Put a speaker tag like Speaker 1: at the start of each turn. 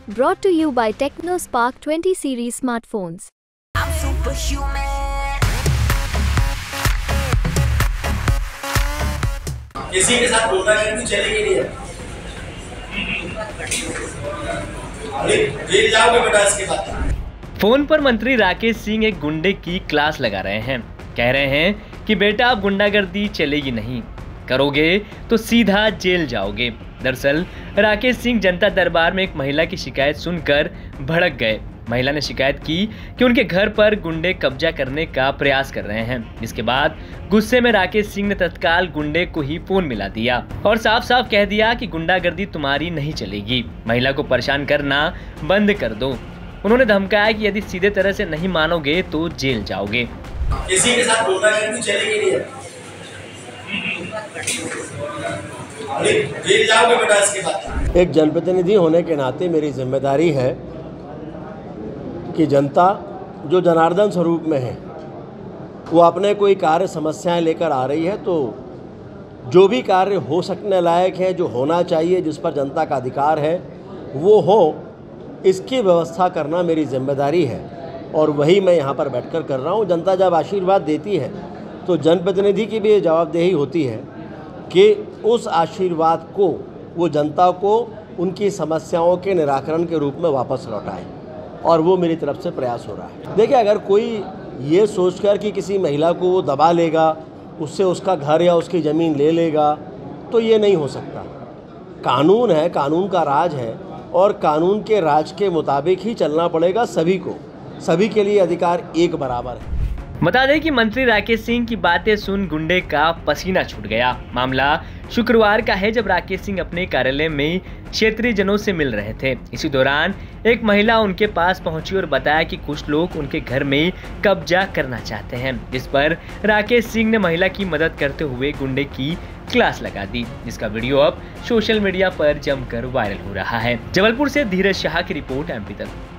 Speaker 1: Brought to you by TechnoSpark 20 series smartphones.
Speaker 2: I'm superhuman.
Speaker 3: किसी के साथ गुंडागर्दी चलेगी नहीं है। जेल जाओगे बेटा इसके बाद।
Speaker 4: फोन पर मंत्री राकेश सिंह एक गुंडे की क्लास लगा रहे हैं। कह रहे हैं कि बेटा अब गुंडागर्दी चलेगी नहीं, करोगे तो सीधा जेल जाओगे। दरअसल राकेश सिंह जनता दरबार में एक महिला की शिकायत सुनकर भड़क गए। महिला ने शिकायत की कि उनके घर पर गुंडे कब्जा करने का प्रयास कर रहे हैं। इसके बाद गुस्से में राकेश सिंह ने तत्काल गुंडे को ही फोन मिला दिया और साफ साफ कह दिया कि गुंडागर्दी तुम्हारी नहीं चलेगी, महिला को परेशान करना बंद कर दो। उन्होंने धमकाया कि यदि सीधे तरह से नहीं मानोगे तो जेल जाओगे।
Speaker 3: किसी के साथ गुंडागर्दी चलेगी नहीं है। जेल जाओगे बेटा इसके बाद।
Speaker 5: एक जनप्रतिनिधि होने के नाते मेरी जिम्मेदारी है कि जनता जो जनार्दन स्वरूप में है वो अपने कोई कार्य समस्याएं लेकर आ रही है, तो जो भी कार्य हो सकने लायक है, जो होना चाहिए, जिस पर जनता का अधिकार है वो हो, इसकी व्यवस्था करना मेरी जिम्मेदारी है और वही मैं यहाँ पर बैठकर कर रहा हूँ। जनता जब आशीर्वाद देती है तो जनप्रतिनिधि की भी ये जवाबदेही होती है कि उस आशीर्वाद को वो जनता को उनकी समस्याओं के निराकरण के रूप में वापस लौटाए, और वो मेरी तरफ से प्रयास हो रहा है। देखिए, अगर कोई ये सोचकर कि किसी महिला को वो दबा लेगा, उससे उसका घर या उसकी ज़मीन ले लेगा, तो ये नहीं हो सकता। कानून है, कानून का राज है और कानून के राज के मुताबिक ही चलना पड़ेगा सभी को। सभी के लिए अधिकार एक बराबर है।
Speaker 4: बता दें कि मंत्री राकेश सिंह की बातें सुन गुंडे का पसीना छूट गया। मामला शुक्रवार का है, जब राकेश सिंह अपने कार्यालय में क्षेत्रीय जनों से मिल रहे थे। इसी दौरान एक महिला उनके पास पहुंची और बताया कि कुछ लोग उनके घर में कब्जा करना चाहते हैं, जिस पर राकेश सिंह ने महिला की मदद करते हुए गुंडे की क्लास लगा दी, जिसका वीडियो अब सोशल मीडिया पर जमकर वायरल हो रहा है। जबलपुर से धीरज शाह की रिपोर्ट, एमपी तक।